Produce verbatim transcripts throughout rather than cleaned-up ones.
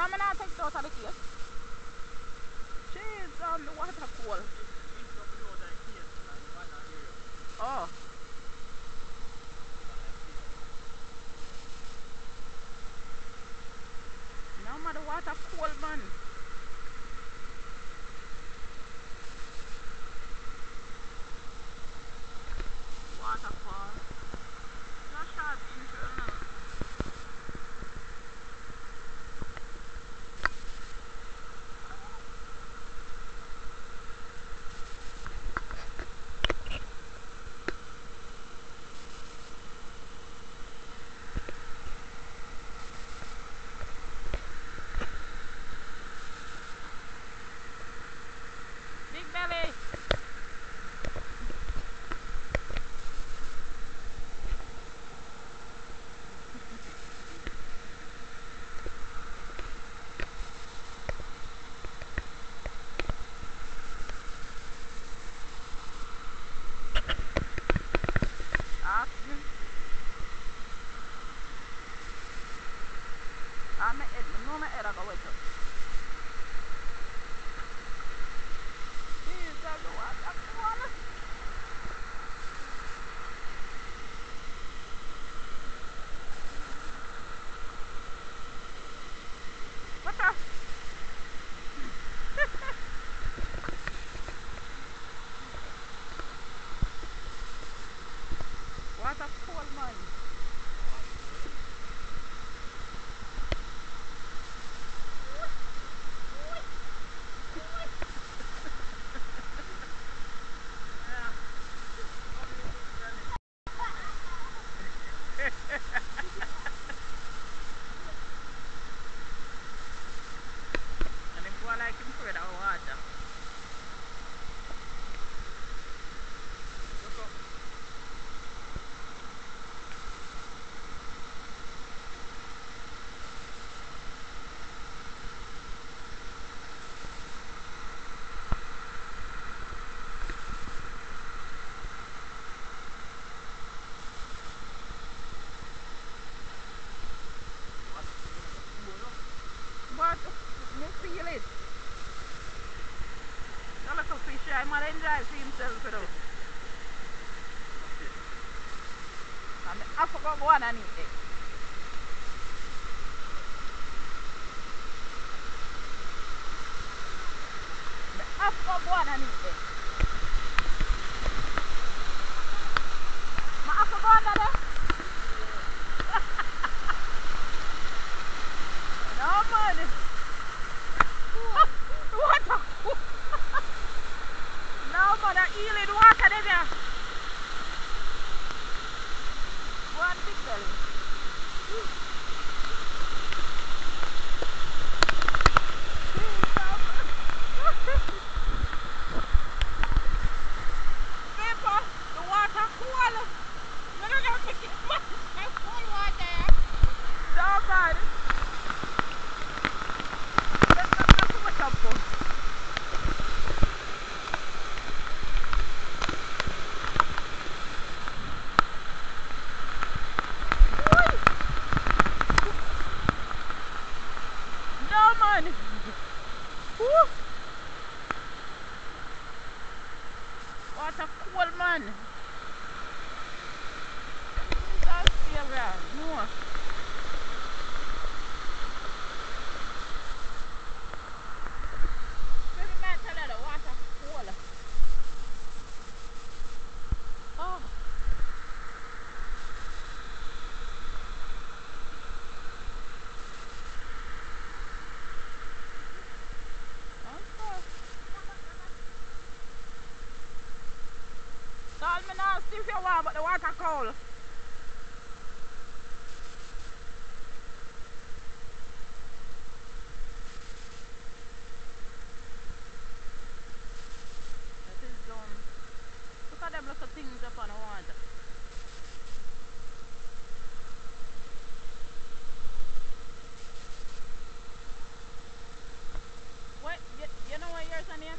I'm not take it out of the case. Jeez, um, the water cool. Oh. No, man, the water cool, man. Waterfall. Not sharp intro, no. Big belly. Oxygen. I'm a head. No, my head I go with you. Jeez, that's the water cool. What the? Water cool, man. And him go like him afraid of water. Look up. But me feel it. The little fish, I'm gonna enjoy for himself, you know. And I forgot go on and eat it. I forgot go on and eat it. I forgot go on and eat it. No, man. Water. No, man, I eel in water there. One big belly. Paper, the water cool. You don't have to get much cool water. No, man. Let's not have too much of fun. No, man. Woo. Water cool, man. That's favorite. No. Baby man tell her the water cool. Oh. Okay. Call me now, see if you want, but the water cold. That is done. Look at them little things up on the water. What? You, you know what yours are name?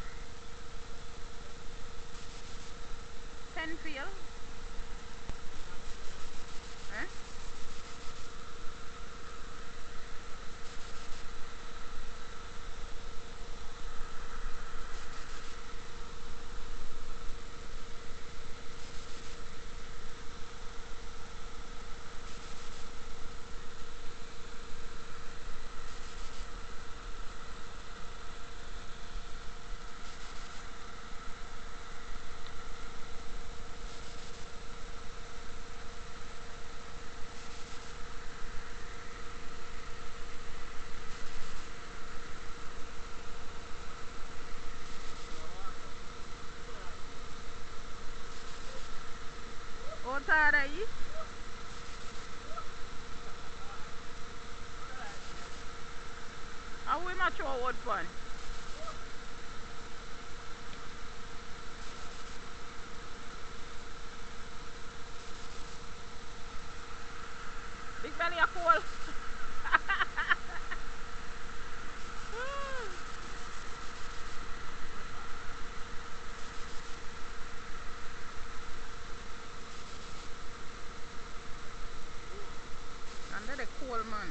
Penfield. Eh? outside of you. How we much throw wood fun? Big belly a cool. Under the cool man.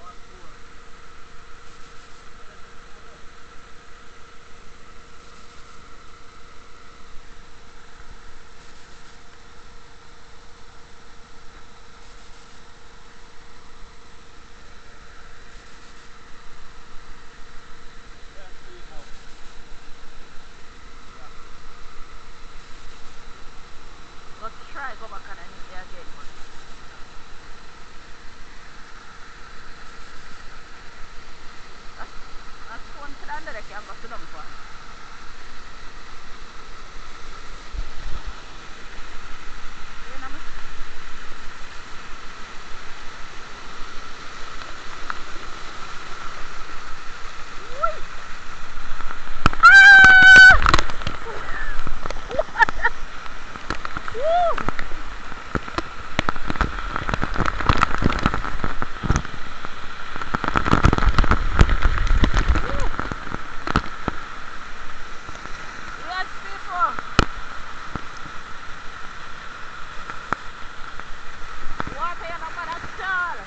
Go try go back and meet me again, man. That's that's one to the under the can go sit down for. You know me? Whee! Woo! Yes, people. Water you not bad at all.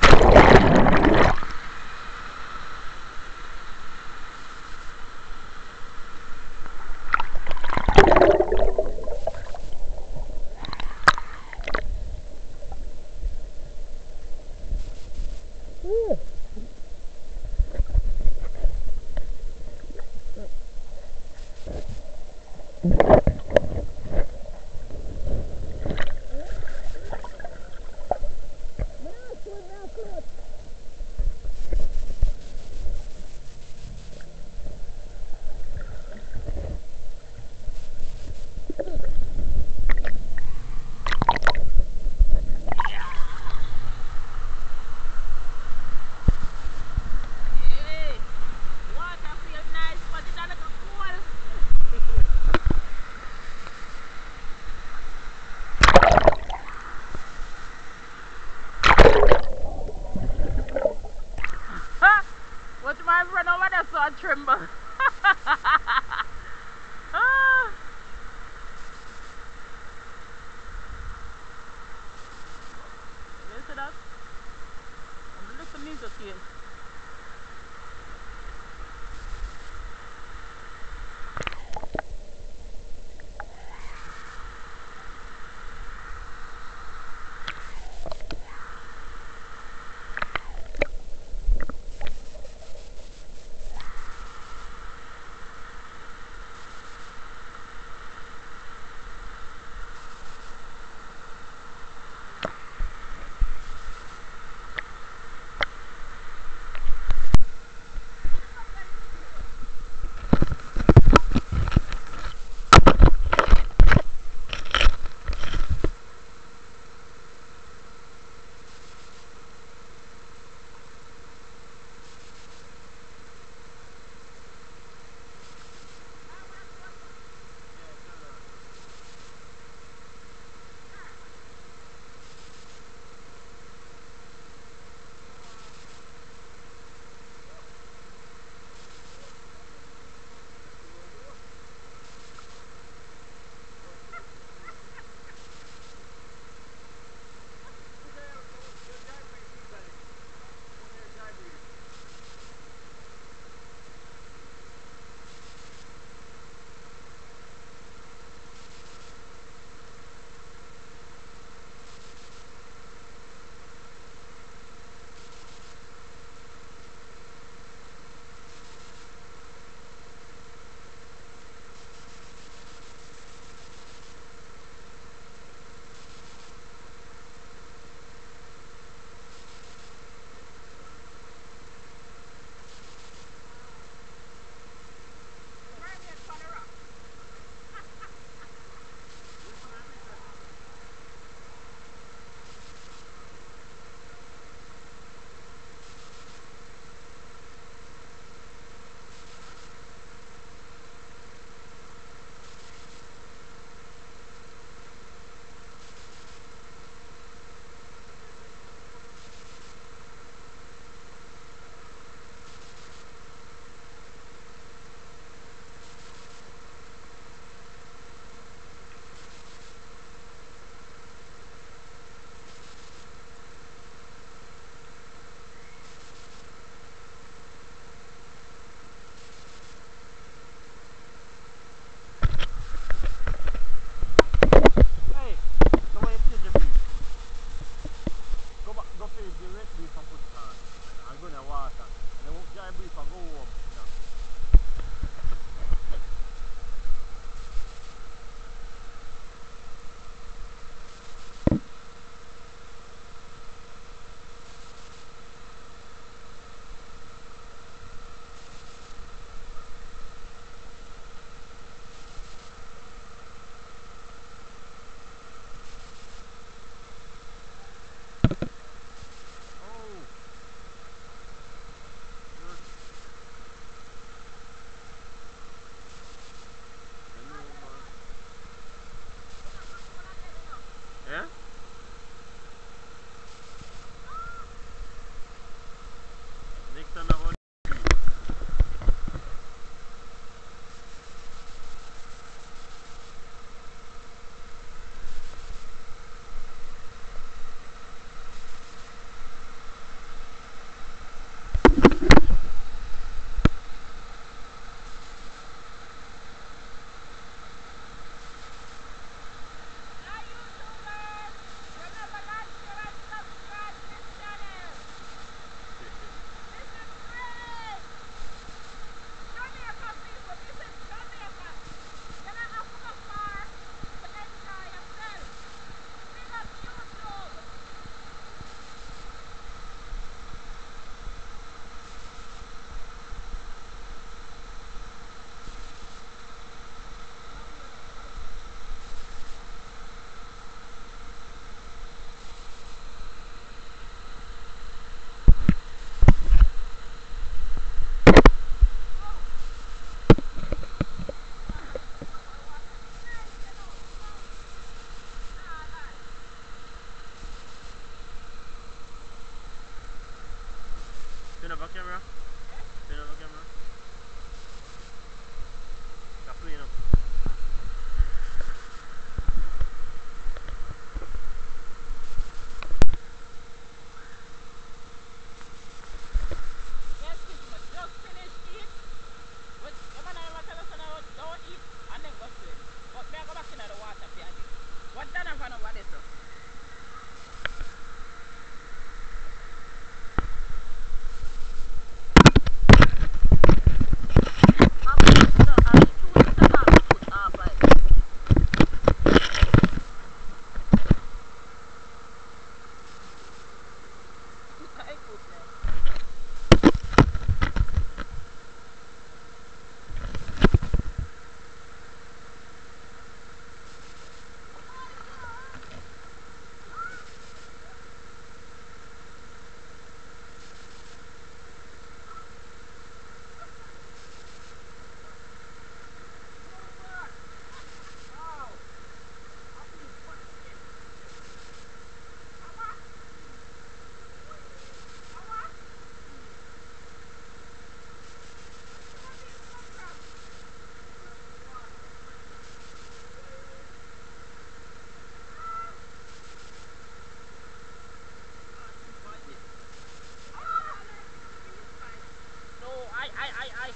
Hey, water feel nice, but it's a little cool. What my friend over there saw tremble. Ah, you see that? I'm listening to you. Aj, aj.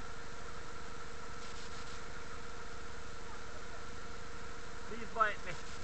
Please bite me.